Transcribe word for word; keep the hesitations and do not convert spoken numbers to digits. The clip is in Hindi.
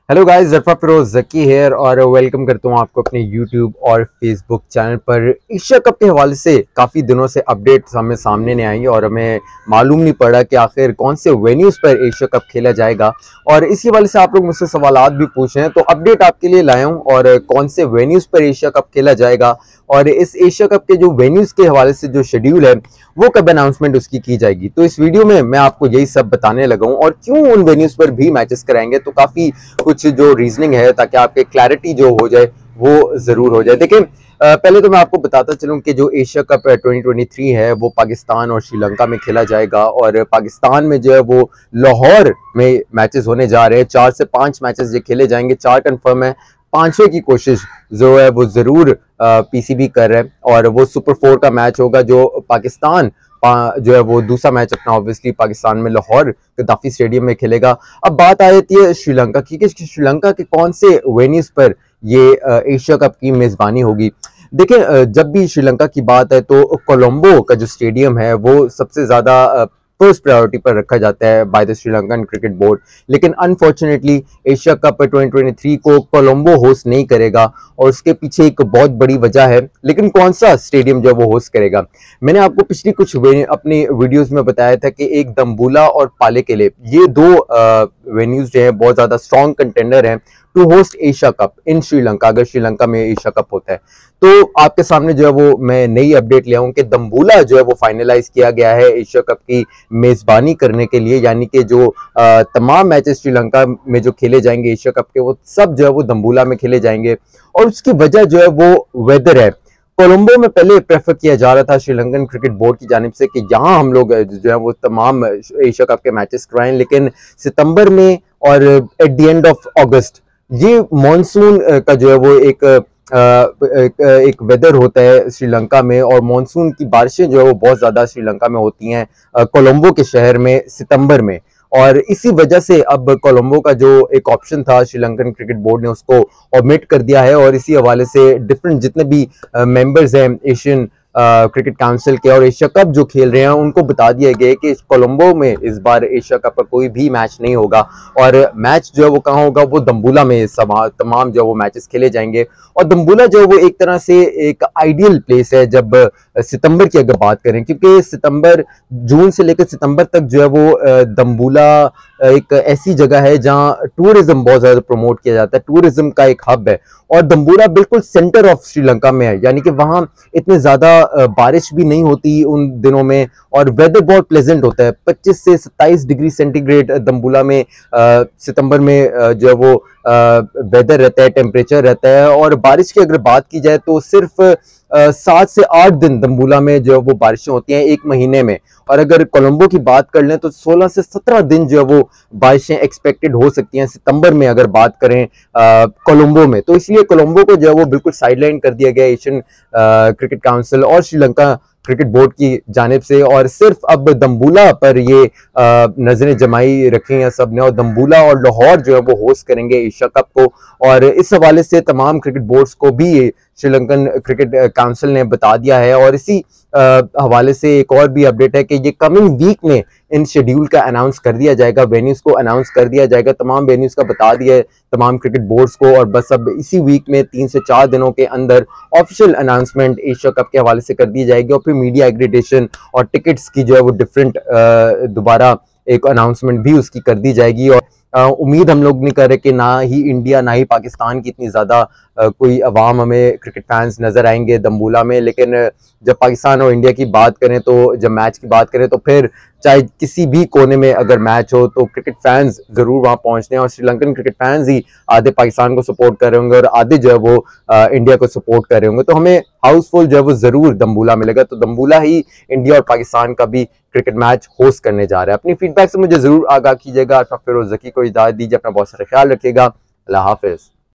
Hello guys, Zafar Firoz Zaki here और वेलकम करता हूँ आपको अपने यूट्यूब और फेसबुक चैनल पर। एशिया कप के हवाले से काफ़ी दिनों से अपडेट्स हमें सामने नहीं आई और हमें मालूम नहीं पड़ा कि आखिर कौन से वेन्यूज़ पर एशिया कप खेला जाएगा। और इसी हवाले से आप लोग मुझसे सवालात भी पूछ रहे हैं, तो अपडेट आपके लिए लाया हूँ और कौन से वेन्यूज़ पर एशिया कप खेला जाएगा और इस एशिया कप के जो वेन्यूज़ के हवाले से जो शेड्यूल है वो कब अनाउंसमेंट उसकी की जाएगी। तो इस वीडियो में मैं आपको यही सब बताने लगा हूँ और क्यों उन वेन्यूज़ पर भी मैचेस कराएंगे। तो काफ़ी कुछ जो रीजनिंग है ताकि आपके क्लैरिटी जो हो जाए वो जरूर हो जाए। देखिए, पहले तो मैं आपको बताता चलूं कि जो Asia cup twenty twenty three है वो पाकिस्तान और श्रीलंका में खेला जाएगा और पाकिस्तान में जो है वो लाहौर में मैचेस होने जा रहे हैं। चार से पांच मैचेस जो खेले जाएंगे, चार कंफर्म है, पांचवें की कोशिश जो है वो जरूर पीसीबी कर रहे हैं और वो सुपर फोर का मैच होगा जो पाकिस्तान जो है वो दूसरा मैच अपना ऑब्वियसली पाकिस्तान में लाहौर गद्दाफी स्टेडियम में खेलेगा। अब बात आ जाती है श्रीलंका की कि श्रीलंका के कौन से वेन्यूज पर ये एशिया कप की मेजबानी होगी। देखिए, जब भी श्रीलंका की बात है तो कोलंबो का जो स्टेडियम है वो सबसे ज्यादा फर्स्ट प्रायोरिटी पर रखा जाता है by the Sri Lankan cricket board. लेकिन unfortunately Asia cup twenty twenty three को कोलंबो होस्ट नहीं करेगा और उसके पीछे एक बहुत बड़ी वजह है। लेकिन कौन सा स्टेडियम जो वो होस्ट करेगा, मैंने आपको पिछली कुछ अपनी वीडियोस में बताया था कि एक दम्बुला और पाले के लिए ये दो वेन्यूज जो है बहुत ज्यादा स्ट्रॉन्ग कंटेंडर हैं to host Asia cup in Sri Lanka, अगर श्रीलंका में एशिया कप होता है। तो आपके सामने जो है वो मैं नई अपडेट ले आऊं कि दम्बुला जो है वो फाइनलाइज किया गया है एशिया कप की मेजबानी करने के लिए, यानी कि जो आ, तमाम मैचेस श्रीलंका में जो खेले जाएंगे एशिया कप के वो सब जो है वो दम्बुला में खेले जाएंगे। और उसकी वजह जो है वो वेदर है। कोलंबो में पहले प्रेफर किया जा रहा था श्रीलंकन क्रिकेट बोर्ड की जानिब से कि यहाँ हम लोग जो है वो तमाम एशिया कप के मैचेस कराएं, लेकिन सितंबर में और एट द एंड ऑफ अगस्त ये मॉनसून का जो है वो एक एक, एक वेदर होता है श्रीलंका में और मॉनसून की बारिशें जो है वो बहुत ज्यादा श्रीलंका में होती हैं कोलंबो के शहर में सितंबर में। और इसी वजह से अब कोलंबो का जो एक ऑप्शन था श्रीलंकन क्रिकेट बोर्ड ने उसको ओमिट कर दिया है और इसी हवाले से डिफरेंट जितने भी मेंबर्स हैं एशियन क्रिकेट काउंसिल के और एशिया कप जो खेल रहे हैं उनको बता दिया गया कि कोलंबो में इस बार एशिया कप का कोई भी मैच नहीं होगा और मैच जो है वो कहाँ होगा, वो दम्बुला में तमाम जो वो मैचेस खेले जाएंगे। और दम्बुला जो है वो एक तरह से एक आइडियल प्लेस है जब सितंबर की अगर बात करें, क्योंकि सितंबर जून से लेकर सितंबर तक जो है वो दम्बुला एक ऐसी जगह है जहाँ टूरिज्म बहुत ज्यादा प्रमोट किया जाता है, टूरिज्म का एक हब है और दम्बुला बिल्कुल सेंटर ऑफ श्रीलंका में है, यानी कि वहां इतने ज्यादा बारिश भी नहीं होती उन दिनों में और वेदर बहुत प्लेजेंट होता है। पच्चीस से सत्ताईस डिग्री सेंटीग्रेड दम्बुला में आ, सितंबर में आ, जो है वो वेदर रहता है, टेम्परेचर रहता है। और बारिश की अगर बात की जाए तो सिर्फ सात से आठ दिन दम्बुला में जो है वो बारिशें होती हैं एक महीने में, और अगर कोलंबो की बात कर लें तो सोलह से सत्रह दिन जो है वो बारिशें एक्सपेक्टेड हो सकती हैं सितंबर में अगर बात करें कोलंबो में। तो इसलिए कोलंबो को जो है वो बिल्कुल साइडलाइन कर दिया गया एशियन क्रिकेट काउंसिल और श्रीलंका क्रिकेट बोर्ड की जानिब से और सिर्फ अब दम्बुला पर ये नजरें जमाई रखी हैं सब ने और दम्बुला और लाहौर जो है वो होस्ट करेंगे एशिया कप को। और इस हवाले से तमाम क्रिकेट बोर्ड्स को भी श्रीलंकन क्रिकेट काउंसिल ने बता दिया है और इसी हवाले से एक और भी अपडेट है कि ये कमिंग वीक में इन शेड्यूल का अनाउंस कर दिया जाएगा, वेन्यूज को अनाउंस कर दिया जाएगा, तमाम वेन्यूज का बता दिया है तमाम क्रिकेट बोर्ड्स को और बस अब इसी वीक में तीन से चार दिनों के अंदर ऑफिशियल अनाउंसमेंट एशिया कप के हवाले से कर दी जाएगी और फिर मीडिया एग्रीडेशन और टिकट्स की जो है वो डिफरेंट दोबारा एक अनाउंसमेंट भी उसकी कर दी जाएगी। और उम्मीद हम लोग नहीं कर रहे कि ना ही इंडिया ना ही पाकिस्तान की इतनी ज़्यादा कोई अवाम हमें क्रिकेट फैंस नज़र आएंगे दम्बुला में, लेकिन जब पाकिस्तान और इंडिया की बात करें तो जब मैच की बात करें तो फिर चाहे किसी भी कोने में अगर मैच हो तो क्रिकेट फैंस ज़रूर वहाँ पहुँचते हैं और श्रीलंकन क्रिकेट फैंस ही आधे पाकिस्तान को सपोर्ट कर रहे होंगे और आधे जो है वो आ, इंडिया को सपोर्ट कर रहे होंगे। तो हमें हाउसफुल जो है वो ज़रूर दम्बुला मिलेगा। तो दम्बुला ही इंडिया और पाकिस्तान का भी क्रिकेट मैच होस्ट करने जा रहा है। अपनी फीडबैक से मुझे ज़रूर आगाह कीजिएगा। ज़फ़र फिरोज ज़की को इजाज़त दीजिए, अपना बहुत सारा ख्याल रखिएगा। अल्लाह हाफिज़।